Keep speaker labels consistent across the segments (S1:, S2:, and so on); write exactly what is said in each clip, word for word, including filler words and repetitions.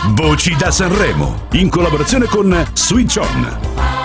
S1: Voci da Sanremo, in collaborazione con Switch On.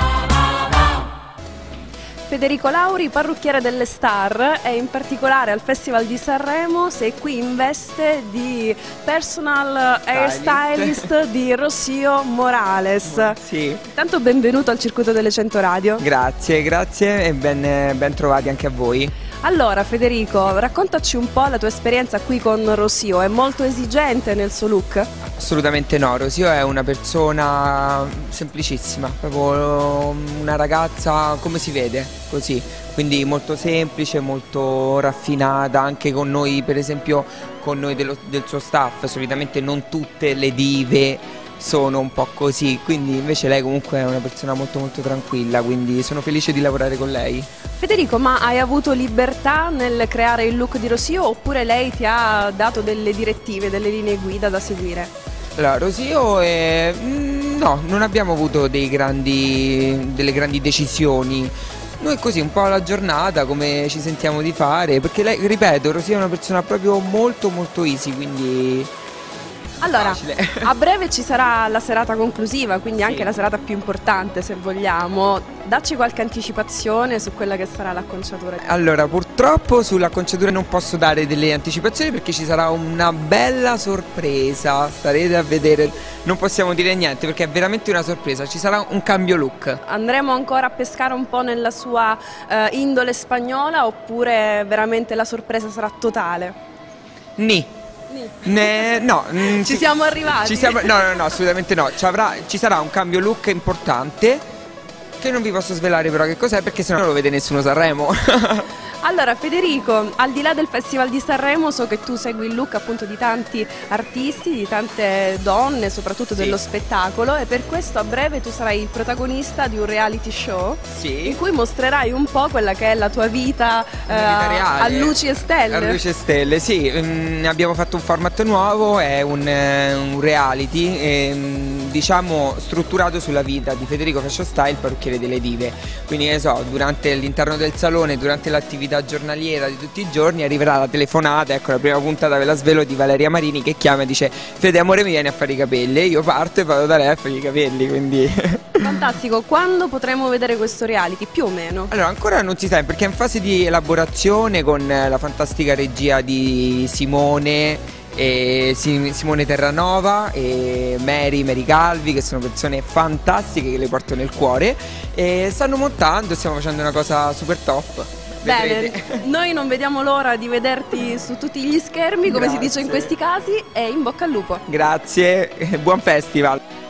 S2: Federico Lauri, parrucchiere delle star, e in particolare al Festival di Sanremo sei qui in veste di personal hairstylist di Rocío Morales.
S3: Sì.
S2: Intanto benvenuto al circuito delle cento radio.
S3: Grazie, grazie e ben, ben trovati anche a voi.
S2: Allora Federico, raccontaci un po' la tua esperienza qui con Rocío, è molto esigente nel suo look?
S3: Assolutamente no, Rocío è una persona semplicissima, proprio una ragazza come si vede, così, quindi molto semplice, molto raffinata, anche con noi, per esempio con noi dello, del suo staff. Solitamente non tutte le dive sono un po' così, quindi invece lei comunque è una persona molto molto tranquilla, quindi sono felice di lavorare con lei.
S2: Federico, ma hai avuto libertà nel creare il look di Rocío oppure lei ti ha dato delle direttive, delle linee guida da seguire?
S3: Allora, Rocío è... no, non abbiamo avuto dei grandi, delle grandi decisioni. Noi così un po' alla giornata, come ci sentiamo di fare, perché lei, ripeto, Rocío è una persona proprio molto molto easy, quindi...
S2: Allora,
S3: facile.
S2: A breve ci sarà la serata conclusiva, quindi anche
S3: sì.
S2: la serata più importante se vogliamo. Dacci qualche anticipazione su quella che sarà l'acconciatura.
S3: Allora, purtroppo sull'acconciatura non posso dare delle anticipazioni perché ci sarà una bella sorpresa, starete a vedere, non possiamo dire niente perché è veramente una sorpresa, ci sarà un cambio look.
S2: Andremo ancora a pescare un po' nella sua eh, indole spagnola oppure veramente la sorpresa sarà totale?
S3: Ni. Ne, no,
S2: ci, ci siamo arrivati?
S3: Ci siamo, no, no, no, assolutamente no. Ci, avrà, ci sarà un cambio look importante che non vi posso svelare però che cos'è perché sennò non lo vede nessuno Sanremo.
S2: Allora Federico, al di là del Festival di Sanremo so che tu segui il look appunto di tanti artisti, di tante donne, soprattutto sì. dello spettacolo, e per questo a breve tu sarai il protagonista di un reality show
S3: sì.
S2: in cui mostrerai un po' quella che è la tua vita, eh,
S3: vita reale,
S2: a luci e stelle.
S3: A luci e stelle, sì, mm, abbiamo fatto un format nuovo, è un, eh, un reality eh, diciamo strutturato sulla vita di Federico Fashion Style, parrucchiere delle dive, quindi ne so, durante all'interno del salone, durante l'attività giornaliera di tutti i giorni arriverà la telefonata, ecco la prima puntata ve la svelo, di Valeria Marini che chiama e dice: Fede amore mi vieni a fare i capelli, e io parto e vado da lei a fare i capelli, quindi...
S2: Fantastico, quando potremo vedere questo reality più o meno?
S3: Allora ancora non si sa perché è in fase di elaborazione con la fantastica regia di Simone e Simone Terranova e Mary, Mary Calvi, che sono persone fantastiche che le porto nel cuore, e stanno montando, stiamo facendo una cosa super top.
S2: Bene, noi non vediamo l'ora di vederti su tutti gli schermi, come
S3: Grazie.
S2: si dice in questi casi, e in bocca al lupo.
S3: Grazie, buon festival.